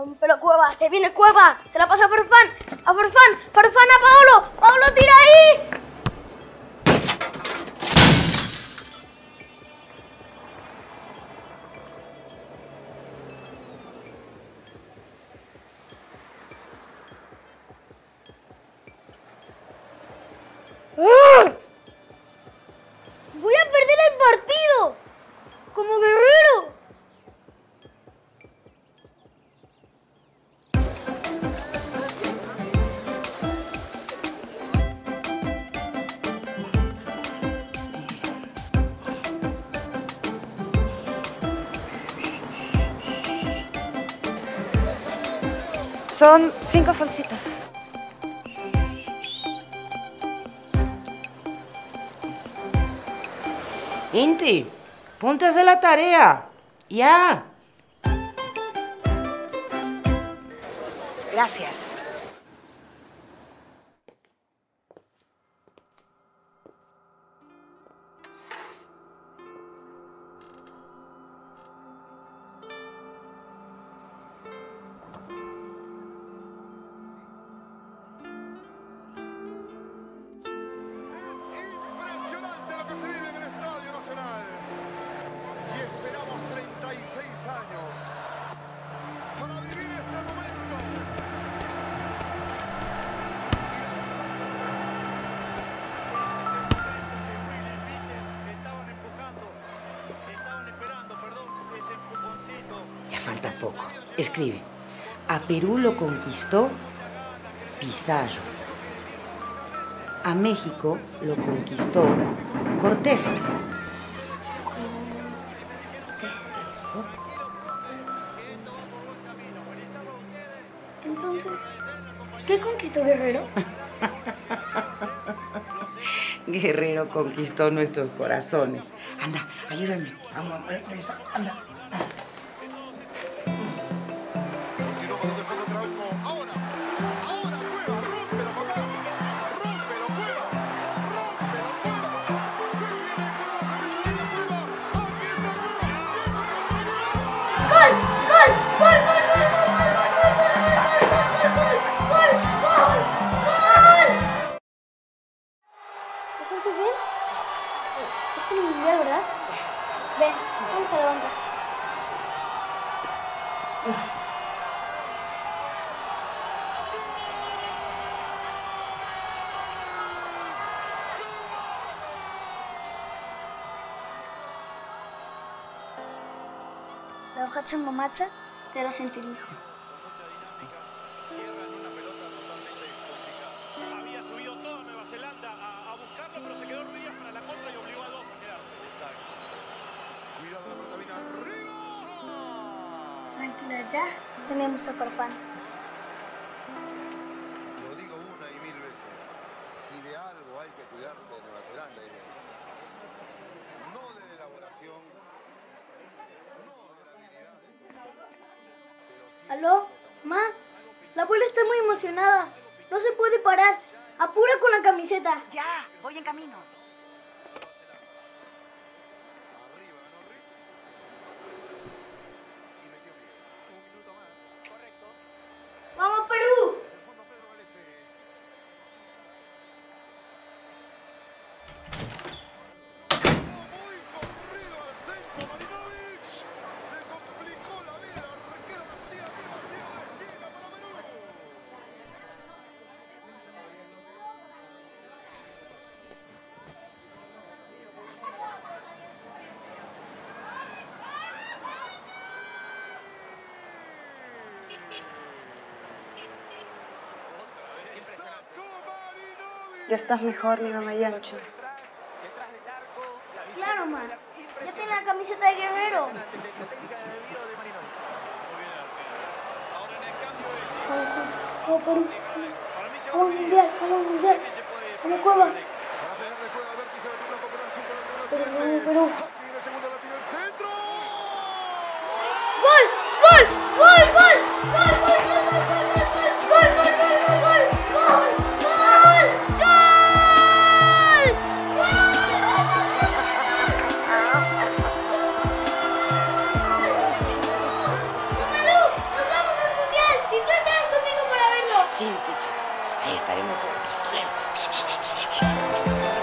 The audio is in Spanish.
Rómpelo, Cueva. Se viene Cueva. Se la pasa a Farfán. A Farfán. Farfán a Paolo. Paolo, tira ahí. Voy a perder el partido. Como Guerrero. Son 5 solcitas. Inti, ponte a hacer la tarea. Ya. Gracias. Impresionante lo que se vive en el Estadio Nacional. Y esperamos 36 años para vivir este momento. Estaban esperando, ese empujoncito. Ya falta poco. Escribe. A Perú lo conquistó Pizarro. A México lo conquistó Cortés. Eso. Entonces, ¿qué conquistó Guerrero? Guerrero conquistó nuestros corazones. Anda, ayúdame. Vamos a regresar. Anda. Continuamos donde fue contra uno. Ahora Cueva, rómpelo, papá. Rómpelo, Cueva. Rómpelo, Cueva. Se viene Cueva, se mete en la Cueva. Aquí está Cueva. ¡Gol! ¡Gol! ¡Gol! ¡Gol! ¡Gol! ¡Gol! ¡Gol! ¿Te sientes bien? Es como un mundial, ¿verdad? Ven, vamos a la banca. La hoja chamamacha te hará sentir mejor. Cierran una pelota totalmente complicada. Había subido toda Nueva Zelanda a buscarlo, pero se quedó Ruidíaz para la contra y obligó a dos a quedarse. Exacto. Cuidado, la pelota viene arriba. Tranquila, ya tenemos a Farfán. Lo digo una y mil veces. Si de algo hay que cuidarse de Nueva Zelanda es de esto. No de la elaboración, no de la habilidad, pero sí. ¿Aló? Ma, la abuela está muy emocionada. No se puede parar. Apura con la camiseta. Ya, voy en camino. Arriba, ganó Rick. Y metió bien. Un minuto más. Correcto. ¡Vamos, Perú! Desde el fondo Pedro Galese. Muy corrido al centro, Marinovich. Se complicó la vida. El arquero la tenía viva. Tiro de esquina para Perú. Ya estás mejor, mi mamá Yancho. Claro, ma. Ya tiene la camiseta de Guerrero. Vamos, Perú. Vamos, mundial. Vamos, mundial. Vamos, Cueva. Vamos, Perú. ¡Gol! ¡Gol! ¡Gol! ¡Gol! ¡Gol! ¡Gol! ¡Gol! ¡Gol! ¡Gol! ¡Gol! ¡Gol! ¡Perú! ¡Nos vamos al mundial! Ahí estaremos todos pistoleros.